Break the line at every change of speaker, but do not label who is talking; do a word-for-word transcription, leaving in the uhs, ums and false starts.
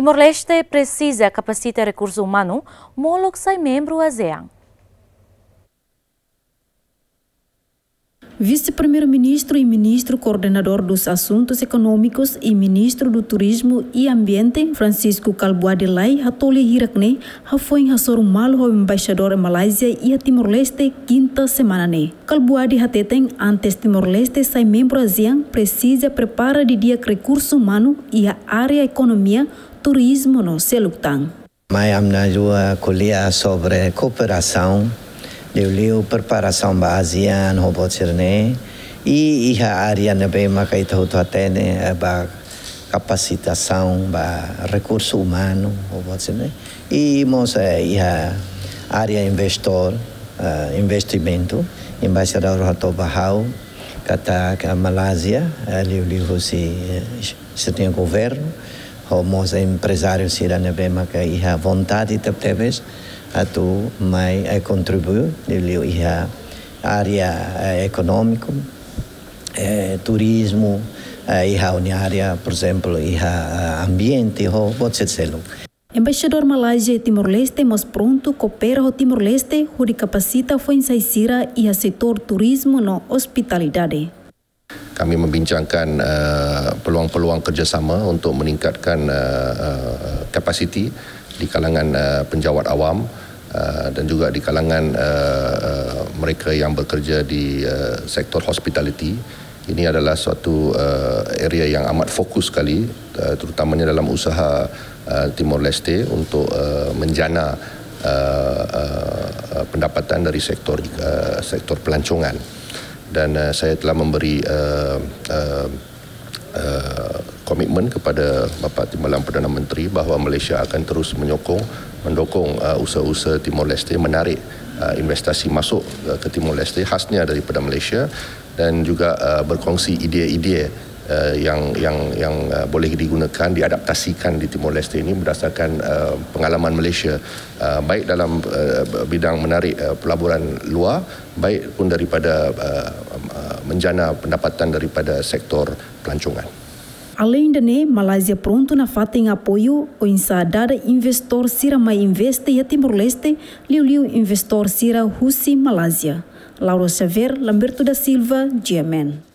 Timor-Leste precisa capacitar recurso humano, molok sai membro ASEAN.
Vice-Primeiro-Ministro e Ministro Coordenador dos Assuntos Econômicos e Ministro do Turismo e Ambiente, Francisco Calbuadi Lai, hatoli hirakne, foi hasor malo ao embaixador Malásia e a Timor-Leste quinta semana ne. Calbuadi hateteng antes Timor-Leste sai membro ASEAN precisa prepara de dia recurso humano e a área economia, turismo no Seluktan.
Mai amna juga kuliah sobre cooperação. Liu-liu preparação ba ASEAN hobot sirne e iha área nebe makai tahu tuatene ba capacitação ba recurso humano hobot sirne e mosa iha área investor uh, investimento embaixador hato bahau kata ke Malásia liu-liu si setiap governo homosa empresário sira nebe makai iha vontade tepteves atau mai eh, contribuir nilio iha área eh, econômico, eh, turismo, eh, iha unia área, por exemplo, iha ambiente, ho pode ser.
Embaixador Malásia e Timor-Leste mas pronto coopera o Timor-Leste, onde capacita foi insaisira iha setor turismo no hospitalidade.
Kami membincangkan uh, peluang-peluang kerjasama untuk meningkatkan uh, uh, kapasiti di kalangan uh, penjawat awam uh, dan juga di kalangan uh, uh, mereka yang bekerja di uh, sektor hospitality. Ini adalah suatu uh, area yang amat fokus sekali, uh, terutamanya dalam usaha uh, Timor-Leste untuk uh, menjana uh, uh, pendapatan dari sektor uh, sektor pelancongan. Dan uh, saya telah memberi uh, uh, uh, komitmen kepada Bapak Timbalan Perdana Menteri bahawa Malaysia akan terus menyokong, mendukung uh, usaha-usaha Timor-Leste, menarik uh, investasi masuk uh, ke Timor-Leste khasnya daripada Malaysia dan juga uh, berkongsi idea-idea uh, yang yang yang uh, boleh digunakan, diadaptasikan di Timor-Leste ini berdasarkan uh, pengalaman Malaysia uh, baik dalam uh, bidang menarik uh, pelaburan luar, baik pun daripada uh, uh, menjana pendapatan daripada sektor pelancongan.
Além de Malásia pronto na fata em apoio, o insadada investor Sira Mai Investe e a Timor-Leste, liu-liu investor Sira Husi Malásia. Laura Xavier, Lamberto da Silva, G M N.